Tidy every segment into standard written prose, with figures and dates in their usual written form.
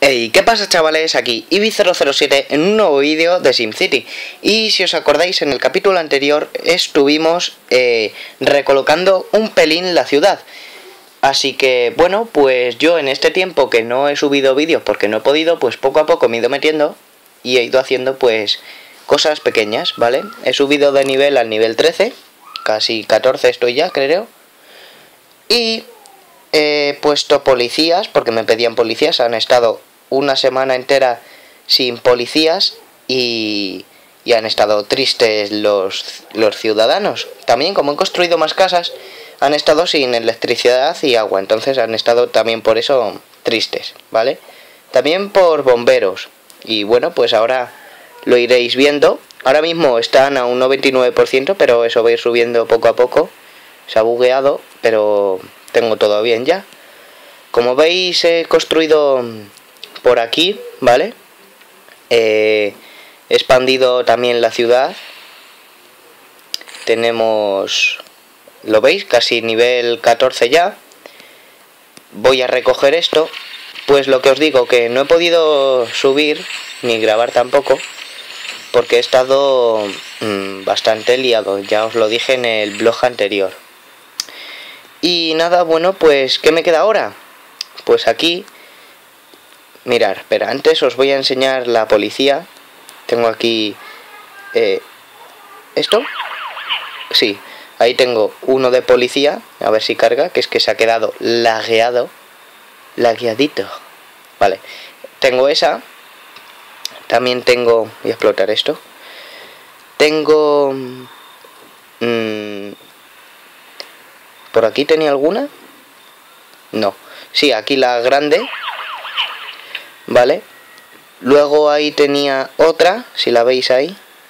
Hey, ¿qué pasa, chavales? Aquí Ibi007 en un nuevo vídeo de SimCity. Y si os acordáis, en el capítulo anterior estuvimos recolocando un pelín la ciudad. Así que, bueno, pues yo en este tiempo que no he subido vídeos porque no he podido, pues poco a poco me he ido metiendo y he ido haciendo pues cosas pequeñas, ¿vale? He subido de nivel al nivel 13, casi 14 estoy ya, creo. Y he puesto policías, porque me pedían policías, han estado una semana entera sin policías y han estado tristes los ciudadanos. También, como han construido más casas, han estado sin electricidad y agua, entonces han estado también por eso tristes, ¿vale? También por bomberos, y bueno, pues ahora lo iréis viendo. Ahora mismo están a un 99%, pero eso va a ir subiendo poco a poco. Se ha bugueado, pero tengo todo bien ya. Como veis, he construido por aquí, ¿vale? He expandido también la ciudad. Tenemos, ¿lo veis? Casi nivel 14 ya. Voy a recoger esto. Pues lo que os digo, que no he podido subir ni grabar tampoco, porque he estado bastante liado. Ya os lo dije en el blog anterior. Y nada, bueno, pues ¿qué me queda ahora? Pues aquí, mirad, espera, antes os voy a enseñar la policía. Tengo aquí esto. Sí, ahí tengo uno de policía, a ver si carga, que es que se ha quedado lagueadito. Vale, tengo esa. También tengo, voy a explotar esto. Tengo ¿por aquí tenía alguna? No. Sí, aquí la grande. Vale. Luego ahí tenía otra, si la veis ahí.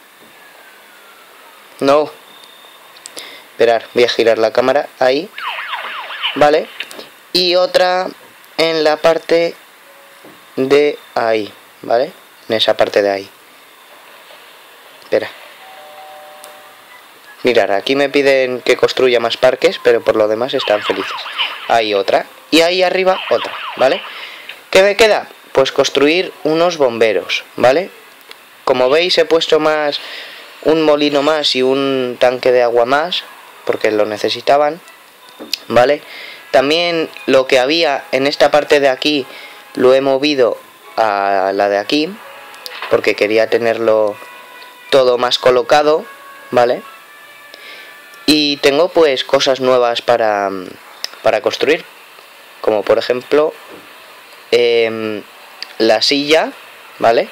No. Esperad, voy a girar la cámara. Ahí. Vale. Y otra en la parte de ahí. ¿Vale? En esa parte de ahí. Espera. Mirad, aquí me piden que construya más parques, pero por lo demás están felices. Hay otra. Y ahí arriba otra, ¿vale? ¿Qué me queda? Pues construir unos bomberos, ¿vale? Como veis, he puesto más un molino más y un tanque de agua más, porque lo necesitaban, ¿vale? También lo que había en esta parte de aquí lo he movido a la de aquí, porque quería tenerlo todo más colocado, ¿vale? Y tengo pues cosas nuevas para construir, como por ejemplo la silla, ¿vale?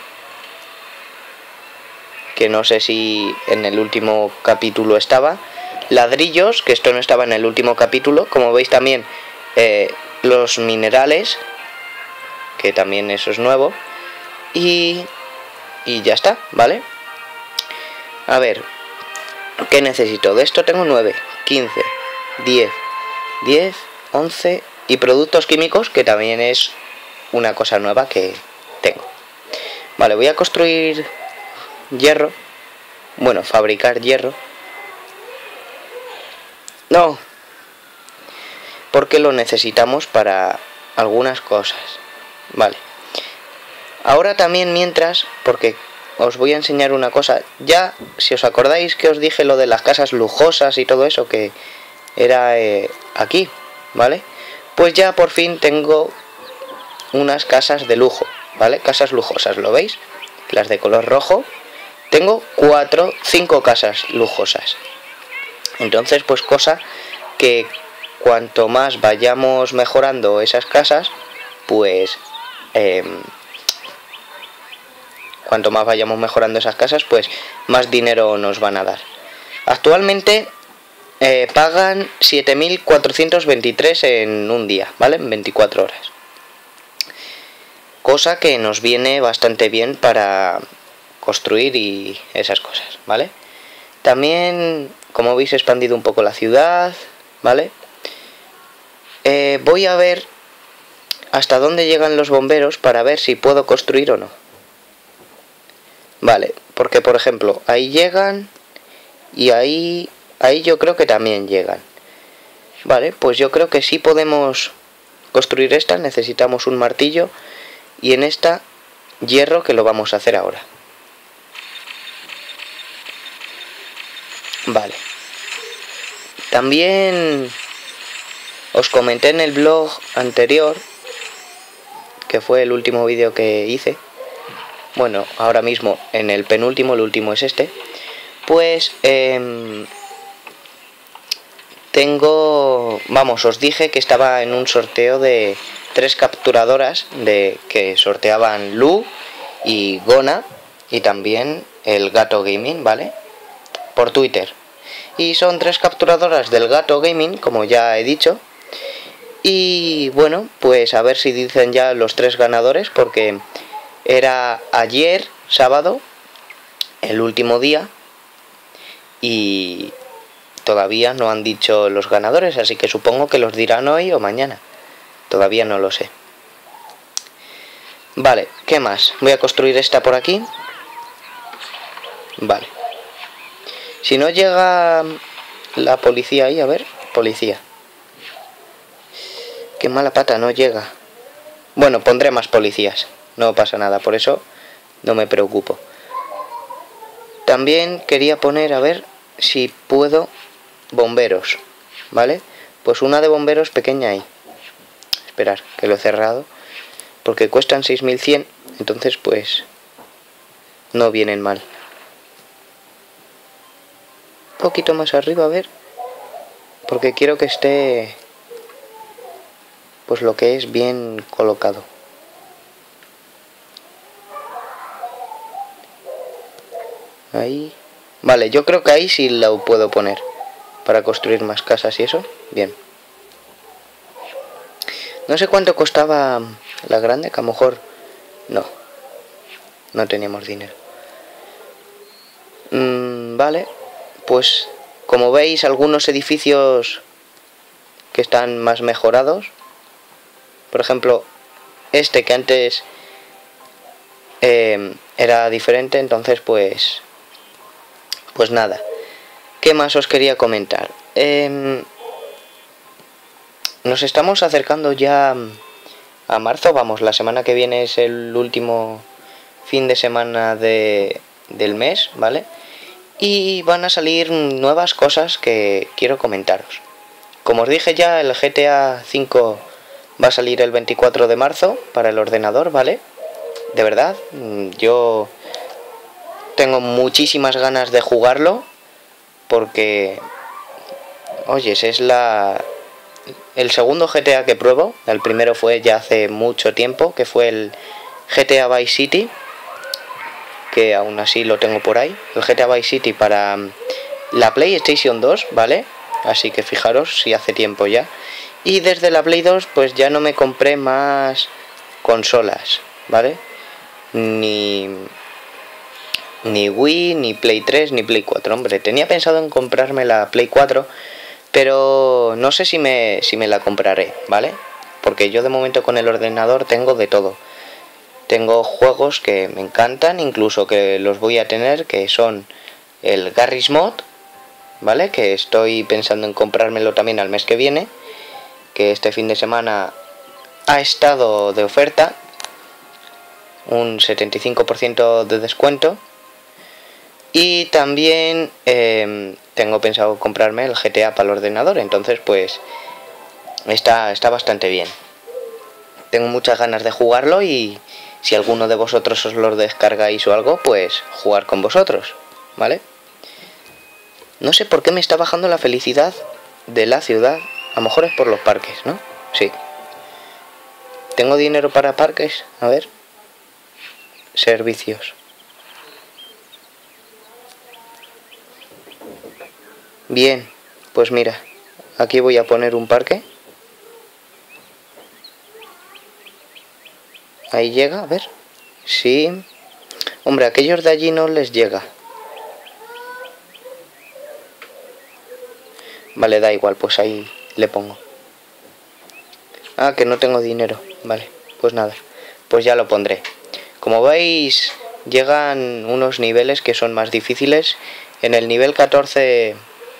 Que no sé si en el último capítulo estaba. Ladrillos, que esto no estaba en el último capítulo. Como veis también los minerales, que también eso es nuevo. Y ya está, ¿vale? A ver, ¿qué necesito? De esto tengo 9, 15, 10, 11 y productos químicos, que también es una cosa nueva que tengo. Vale, voy a construir hierro. Bueno, fabricar hierro. No, porque lo necesitamos para algunas cosas. Vale. Ahora también mientras, porque os voy a enseñar una cosa. Ya, si os acordáis que os dije lo de las casas lujosas y todo eso, que era aquí, ¿vale? Pues ya por fin tengo unas casas de lujo, ¿vale? Casas lujosas, ¿lo veis? Las de color rojo. Tengo 5 casas lujosas. Entonces, pues cosa que cuanto más vayamos mejorando esas casas, pues cuanto más vayamos mejorando esas casas, pues más dinero nos van a dar. Actualmente pagan 7.423 en un día, ¿vale? En 24 horas. Cosa que nos viene bastante bien para construir y esas cosas, ¿vale? También, como veis, he expandido un poco la ciudad, ¿vale? Voy a ver hasta dónde llegan los bomberos para ver si puedo construir o no. Vale, porque por ejemplo, ahí llegan y ahí yo creo que también llegan. Vale, pues yo creo que sí podemos construir esta. Necesitamos un martillo y en esta hierro, que lo vamos a hacer ahora. Vale. También os comenté en el blog anterior, que fue el último vídeo que hice, bueno, ahora mismo en el penúltimo, el último es este, pues os dije que estaba en un sorteo de 3 capturadoras que sorteaban Lu y Gona y también el Gato Gaming, ¿vale? Por Twitter. Y son 3 capturadoras del Gato Gaming, como ya he dicho. Y bueno, pues a ver si dicen ya los 3 ganadores, porque era ayer, sábado, el último día, y todavía no han dicho los ganadores, así que supongo que los dirán hoy o mañana. Todavía no lo sé. Vale, ¿qué más? Voy a construir esta por aquí. Vale. Si no llega la policía ahí, a ver, policía. Qué mala pata, no llega. Bueno, pondré más policías, no pasa nada, por eso no me preocupo. También quería poner, a ver si puedo, bomberos, ¿vale? Pues una de bomberos pequeña ahí. Esperar, que lo he cerrado, porque cuestan 6100, entonces pues no vienen mal. Un poquito más arriba, a ver, porque quiero que esté pues lo que es bien colocado. Ahí. Vale, yo creo que ahí sí lo puedo poner para construir más casas y eso. Bien. No sé cuánto costaba la grande, que a lo mejor no teníamos dinero. Vale, pues como veis, algunos edificios que están más mejorados. Por ejemplo, este que antes era diferente, entonces pues nada. ¿Qué más os quería comentar? Nos estamos acercando ya a marzo, vamos, la semana que viene es el último fin de semana del mes, ¿vale? Y van a salir nuevas cosas que quiero comentaros. Como os dije ya, el GTA V va a salir el 24 de marzo para el ordenador, ¿vale? De verdad, yo tengo muchísimas ganas de jugarlo porque, oyes, es el segundo GTA que pruebo. El primero fue ya hace mucho tiempo, que fue el GTA Vice City, que aún así lo tengo por ahí. El GTA Vice City para la PlayStation 2, ¿vale? Así que fijaros si hace tiempo ya. Y desde la Play 2 pues ya no me compré más consolas, ¿vale? Ni Wii, ni Play 3, ni Play 4. Hombre, tenía pensado en comprarme la Play 4, pero no sé si me la compraré, ¿vale? Porque yo de momento con el ordenador tengo de todo. Tengo juegos que me encantan, incluso que los voy a tener, que son el Garry's Mod, ¿vale? Que estoy pensando en comprármelo también al mes que viene, que este fin de semana ha estado de oferta, un 75% de descuento. Y también tengo pensado comprarme el GTA para el ordenador, entonces pues está bastante bien. Tengo muchas ganas de jugarlo y si alguno de vosotros os lo descargáis o algo, pues jugar con vosotros, ¿vale? No sé por qué me está bajando la felicidad de la ciudad. A lo mejor es por los parques, ¿no? Sí. ¿Tengo dinero para parques? A ver. Servicios. Bien, pues mira, aquí voy a poner un parque. Ahí llega, a ver. Sí. Hombre, a aquellos de allí no les llega. Vale, da igual, pues ahí le pongo. Ah, que no tengo dinero. Vale, pues nada. Pues ya lo pondré. Como veis, llegan unos niveles que son más difíciles. En el nivel 14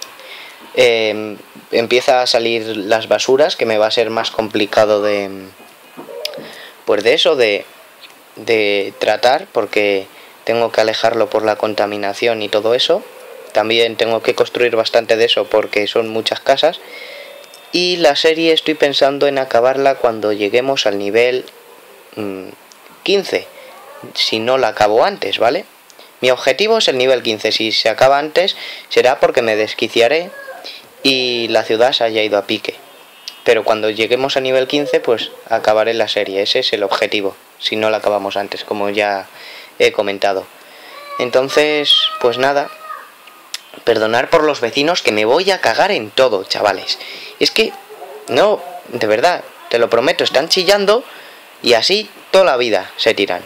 empieza a salir las basuras, que me va a ser más complicado de... pues de eso, de de tratar porque tengo que alejarlo por la contaminación y todo eso. También tengo que construir bastante de eso porque son muchas casas. Y la serie estoy pensando en acabarla cuando lleguemos al nivel 15, si no la acabo antes, ¿vale? Mi objetivo es el nivel 15, si se acaba antes será porque me desquiciaré y la ciudad se haya ido a pique. Pero cuando lleguemos a nivel 15 pues acabaré la serie, ese es el objetivo, si no la acabamos antes, como ya he comentado. Entonces, pues nada, perdonar por los vecinos que me voy a cagar en todo, chavales. Es que, no, de verdad, te lo prometo, están chillando y así toda la vida se tiran.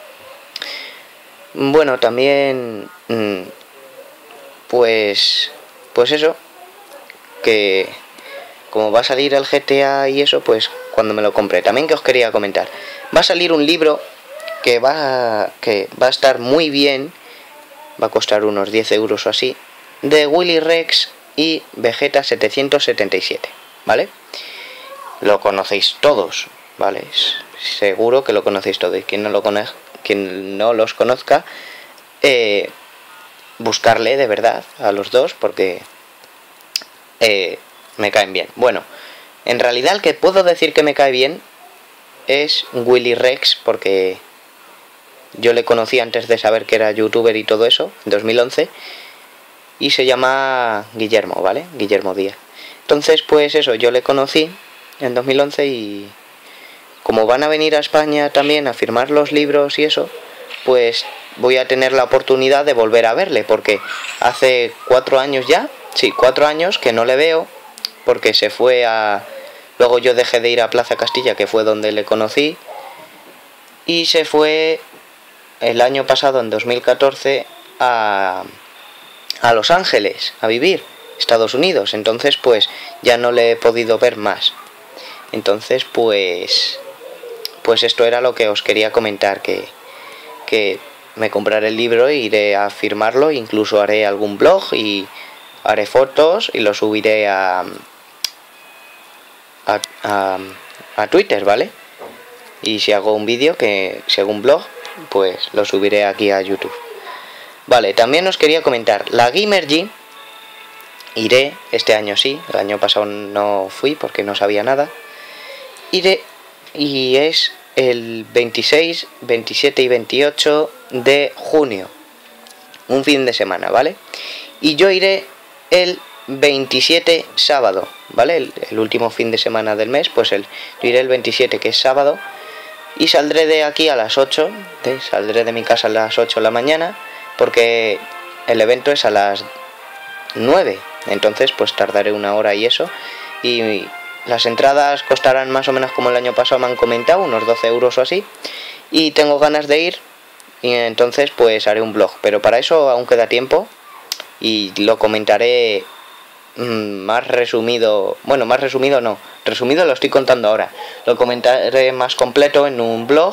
Bueno, también, pues eso, que como va a salir el GTA y eso, pues cuando me lo compré. También que os quería comentar, va a salir un libro que va a estar muy bien, va a costar unos 10 euros o así, de Willy Rex y Vegeta 777, ¿vale? Lo conocéis todos, ¿vale? Seguro que lo conocéis todos. Quien no los conozca, buscarle de verdad a los dos porque me caen bien. Bueno, en realidad el que puedo decir que me cae bien es Willy Rex, porque yo le conocí antes de saber que era youtuber y todo eso, en 2011, y se llama Guillermo, ¿vale? Guillermo Díaz. Entonces, pues eso, yo le conocí en 2011 y como van a venir a España también a firmar los libros y eso, pues voy a tener la oportunidad de volver a verle, porque hace 4 años ya, sí, 4 años que no le veo, porque se fue a... Luego yo dejé de ir a Plaza Castilla, que fue donde le conocí, y se fue el año pasado, en 2014, a Los Ángeles, a vivir, Estados Unidos. Entonces pues ya no le he podido ver más. Entonces pues esto era lo que os quería comentar, que me compraré el libro e iré a firmarlo, incluso haré algún blog y haré fotos y lo subiré a Twitter, ¿vale? Y si hago un vídeo, si hago un blog, pues lo subiré aquí a YouTube. Vale, también os quería comentar, la Gamergy iré, este año sí, el año pasado no fui porque no sabía nada. Iré, y es el 26, 27 y 28 de junio, un fin de semana, ¿vale? Y yo iré el 27 sábado, ¿vale? El último fin de semana del mes, pues yo iré el 27, que es sábado, y saldré de aquí a las 8, saldré de mi casa a las 8 de la mañana, porque el evento es a las 9, entonces pues tardaré una hora y eso, y las entradas costarán más o menos como el año pasado me han comentado, unos 12 euros o así, y tengo ganas de ir, y entonces pues haré un blog, pero para eso aún queda tiempo, y lo comentaré más resumido, bueno, más resumido no, resumido lo estoy contando ahora, lo comentaré más completo en un blog.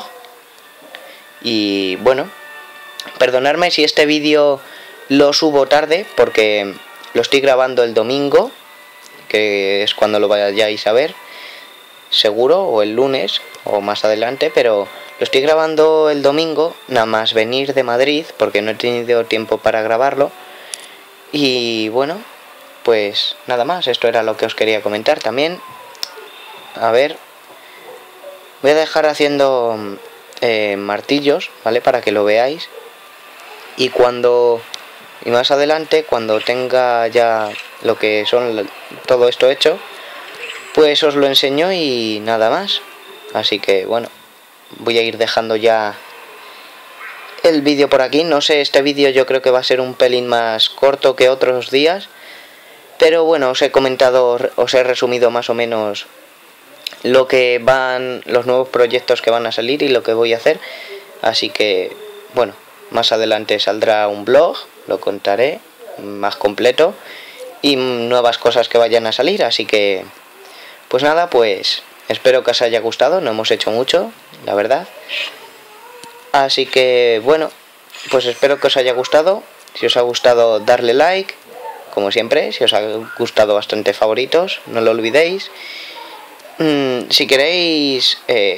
Y bueno, perdonadme si este vídeo lo subo tarde, porque lo estoy grabando el domingo, que es cuando lo vayáis a ver, seguro, o el lunes, o más adelante, pero lo estoy grabando el domingo, nada más venir de Madrid, porque no he tenido tiempo para grabarlo. Y bueno, pues nada más, esto era lo que os quería comentar también. A ver, voy a dejar haciendo martillos, ¿vale? Para que lo veáis. Y más adelante, cuando tenga ya lo que son todo esto hecho, pues os lo enseño y nada más. Así que bueno, voy a ir dejando ya el vídeo por aquí. No sé, este vídeo yo creo que va a ser un pelín más corto que otros días, pero bueno, os he comentado, os he resumido más o menos lo que los nuevos proyectos que van a salir y lo que voy a hacer. Así que bueno, más adelante saldrá un blog, lo contaré más completo, y nuevas cosas que vayan a salir. Así que pues nada, pues espero que os haya gustado. No hemos hecho mucho, la verdad. Así que bueno, pues espero que os haya gustado. Si os ha gustado, darle like, como siempre. Si os ha gustado, bastante favoritos, no lo olvidéis. Si queréis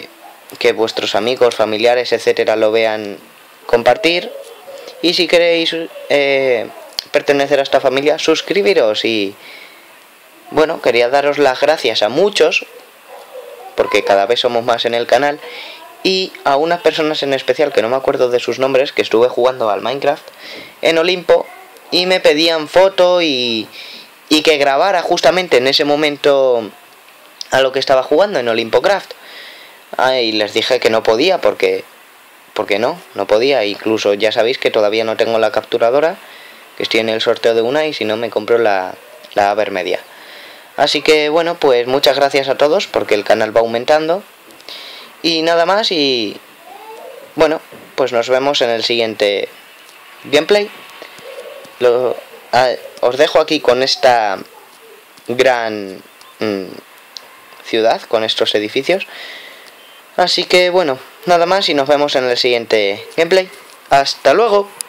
que vuestros amigos, familiares, etcétera, lo vean, compartir. Y si queréis pertenecer a esta familia, suscribiros. Y bueno, quería daros las gracias a muchos, porque cada vez somos más en el canal, y a unas personas en especial que no me acuerdo de sus nombres, que estuve jugando al Minecraft en Olimpo y me pedían foto y que grabara justamente en ese momento a lo que estaba jugando en Olimpocraft. Y les dije que no podía porque no podía. Incluso ya sabéis que todavía no tengo la capturadora, que estoy en el sorteo de una, y si no me compro la Avermedia. Así que bueno, pues muchas gracias a todos, porque el canal va aumentando. Y nada más, y bueno, pues nos vemos en el siguiente gameplay. Os dejo aquí con esta gran ciudad, con estos edificios. Así que bueno, nada más, y nos vemos en el siguiente gameplay. ¡Hasta luego!